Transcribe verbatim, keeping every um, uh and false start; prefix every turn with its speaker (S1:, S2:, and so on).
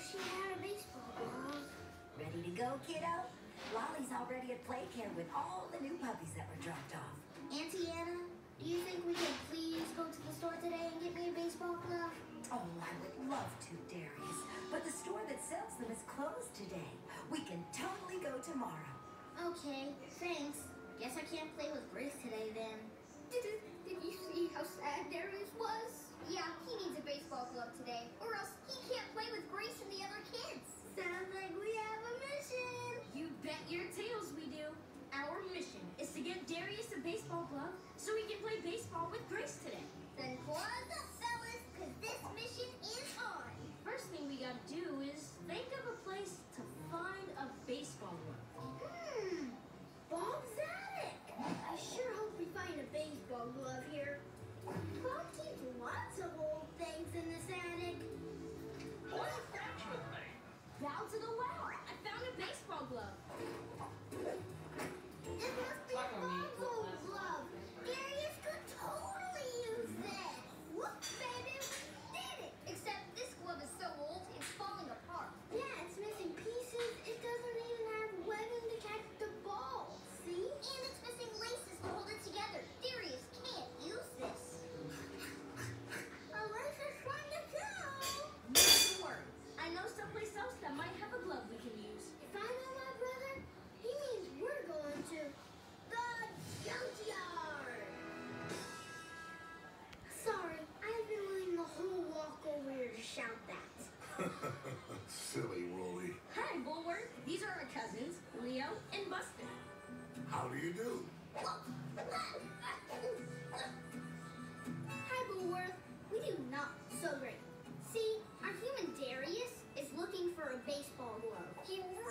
S1: wish he had a baseball glove.
S2: Ready to go, kiddo? Lolly's already at play care with all the new puppies that were dropped off.
S1: Auntie Anna, do you think we could please go to the store today and get me a baseball glove?
S2: Oh, I would love to, Darius. But the store that sells them is closed today. We can totally go tomorrow.
S1: Okay, thanks. Guess I can't play with Grace today then. Did, did you see how sad Darius was? Yeah, he needs a baseball glove today, or else he can't play with Grace and the other kids. Sounds like we have a mission.
S3: You bet your tails we do. Our mission is to get Darius a baseball glove so he can play baseball with Grace today.
S1: Then claws up, fellas, because this mission is on.
S3: First thing we gotta do is think of a place to find a baseball glove.
S1: Hmm, Bob's attic. I sure hope we find a baseball glove here. Bob keeps lots of old things in this attic.
S4: What is that you think?
S3: Bow to the well. I found a baseball glove.
S1: It must be Bob's old glove. Darius could totally use this. Look, baby, we did it.
S3: Except this glove is so old, it's falling apart.
S1: Yeah, it's missing pieces. It doesn't even have webbing to catch the ball. See?
S5: And it's missing laces to hold it together. Darius can't use this.
S1: A lace is trying to go.
S3: Don't worry. I know someplace else that might have a glove we can use.
S1: If I know my brother, he means we're going to the junkyard. Sorry, I've been waiting the whole walk over here to shout that.
S6: Silly Wooly.
S3: Hi, Bulworth. These are our cousins, Leo and Buster.
S6: How do you do?
S1: Hi, Bulworth. We do not so great. See, our human Darius is looking for a baseball glove.
S5: He